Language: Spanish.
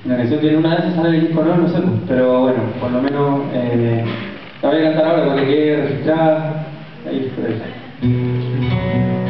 Una canción que en una de esas sale el disco, no sé, pero bueno, por lo menos la voy a cantar ahora para que quede registrada ahí por eso.